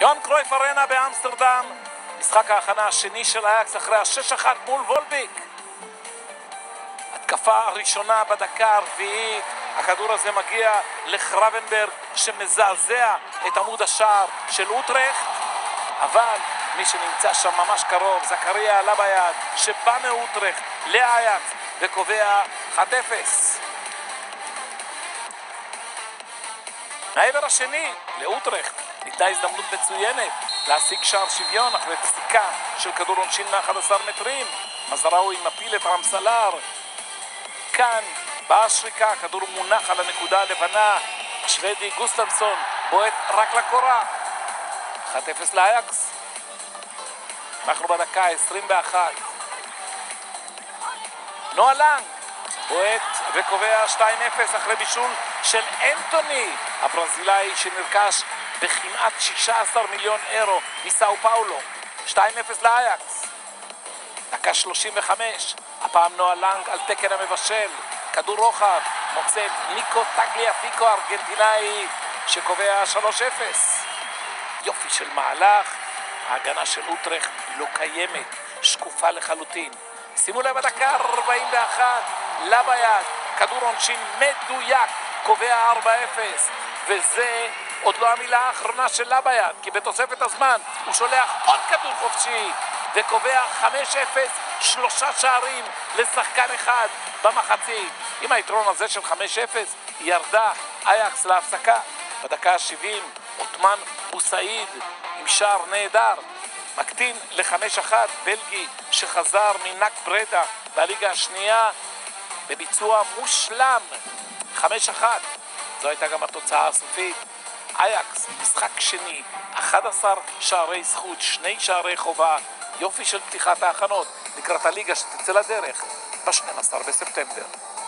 יוהאן קרויף ארנה באמסטרדם, משחק ההכנה השני של אייקס אחרי ה-6-1 מול וולביק. התקפה הראשונה בדקה הרביעית, הכדור הזה מגיע לחרבנברג שמזעזע את עמוד השער של אוטרחט, אבל מי שנמצא שם ממש קרוב, זכריה עלה ביד, שבא מאוטרחט לאייקס וקובע 1-0. מהעבר השני, לאוטרחט ניתנה הזדמנות מצוינת להשיג שער שוויון אחרי פסיקה של כדור עונשין מ-11 מטרים. מזראוי מפיל את רמסלר. כאן באה שריקה, הכדור מונח על הנקודה הלבנה, השוודי גוסטנסון בועט רק לקורה. 1-0 לאייקס. אנחנו בדקה 21. נועה לנג בועט וקובע 2-0 אחרי בישול של אנטוני, הברזילאי שנרכש בכמעט 16 מיליון אירו מסאו פאולו. 2-0 לאייקס. דקה 35, הפעם נועה לנג על תקן המבשל, כדור רוחב, מוצא ניקו טגליאפיקו ארגנטינאי שקובע 3-0. יופי של מהלך, ההגנה של אוטרחט לא קיימת, שקופה לחלוטין. שימו לב, בדקה 41, לה ביד, כדור עונשין מדויק, קובע 4-0, וזה עוד לא המילה האחרונה של לה ביד, כי בתוספת הזמן הוא שולח עוד כדור חופשי וקובע 5-0, 3 שערים לשחקן אחד במחצית. עם היתרון הזה של 5-0 ירדה אייקס להפסקה. בדקה ה-70 עותמן בוסעיד עם שער נהדר מקטין ל-5-1, בלגי שחזר מנק ברדה בליגה השנייה בביצוע מושלם. 5-1, זו הייתה גם התוצאה הסופית. אייקס משחק שני, 11 שערי זכות, 2 שערי חובה. יופי של פתיחת ההכנות לקראת הליגה שתצא לדרך ב-12 בספטמבר.